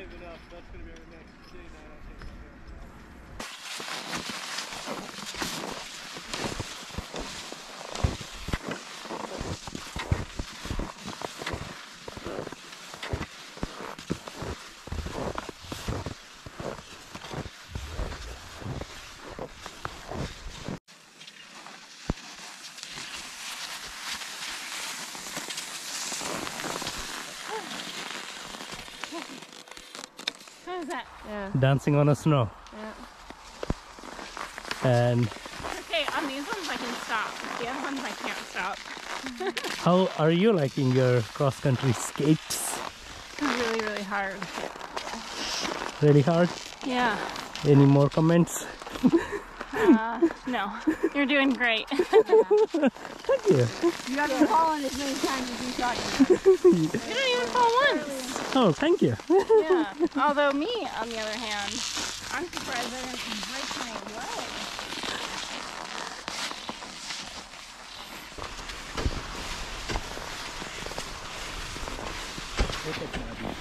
brave enough. That's going to be our next day night. I think. How is that? Yeah. Dancing on a snow. Yeah. And okay, on these ones I can stop. The other ones I can't stop. how are you liking your cross-country skates? It's really, really hard. Really hard? Yeah. Any more comments? No. You're doing great. Thank you. You haven't fallen as many times as you thought You didn't even fall once. Oh, thank you. Yeah. Although me, on the other hand, I'm surprised I didn't break my leg. Look at that.